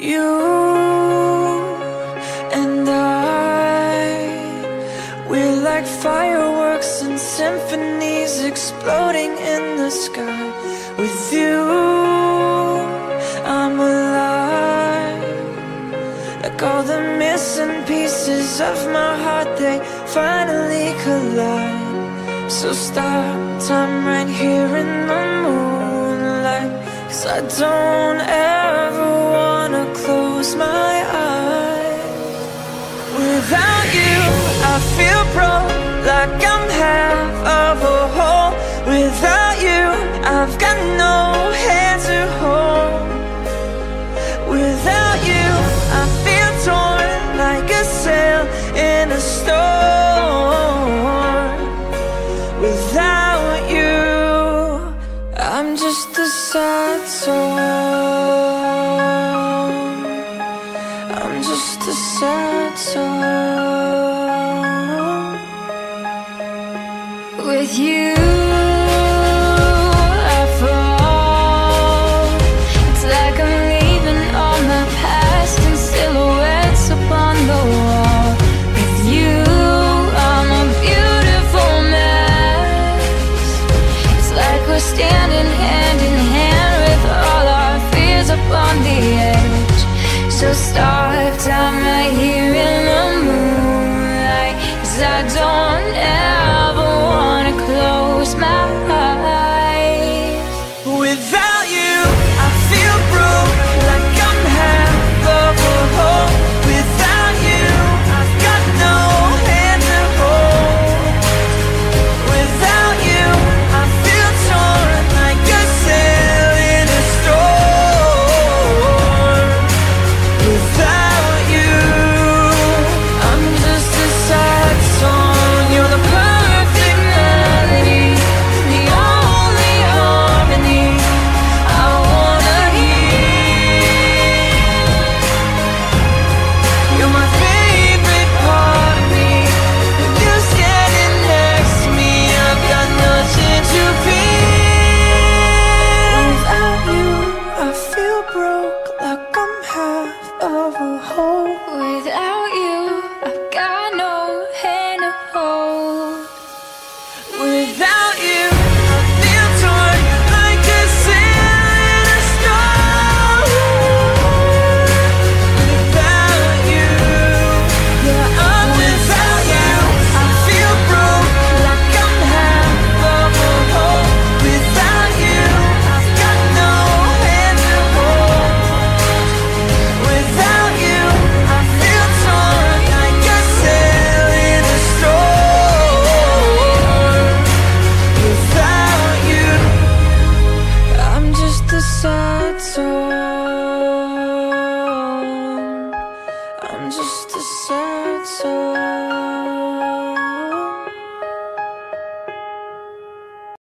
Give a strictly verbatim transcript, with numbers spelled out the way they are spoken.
You and I, we're like fireworks and symphonies exploding in the sky. With you, I'm alive. Like all the missing pieces of my heart, they finally collide. So stop time right here in the moonlight, 'cause I don't ever wanna close my eyes. Without you, I feel broke, like I'm half of a whole. Without you, I've got no hand to hold. Without you, I feel torn like a sail in a storm. Without you, I'm just a sad song. I'm just a sad song. With you, I fall. It's like I'm leaving all my past in silhouettes upon the wall. With you, I'm a beautiful mess. It's like we're standing hand in hand with all our fears upon the edge. So start time right here in the moonlight, 'cause I don't ever wanna close my eyes. Without you, I feel broke, like I'm half of a whole. Without you, I've got no hand to hold. Without you, I feel torn like a sail in a storm. Without you, I'm just a sad song. You're the perfect melody, the only harmony I wanna hear. You're my favorite part of me. With you standing next to me, I've got nothing to fear. Without you, I feel broke, like I'm half of a whole. Without you, I've got no hand to hold. Without you, I feel torn like a sail in a storm. Without you, yeah, I'm without you, I feel broke, like I'm half of a whole. Without you, I've got no hand to hold. Without you, I feel torn like a sail in a storm. Without you, I'm just a sad song. I'm just a sad song.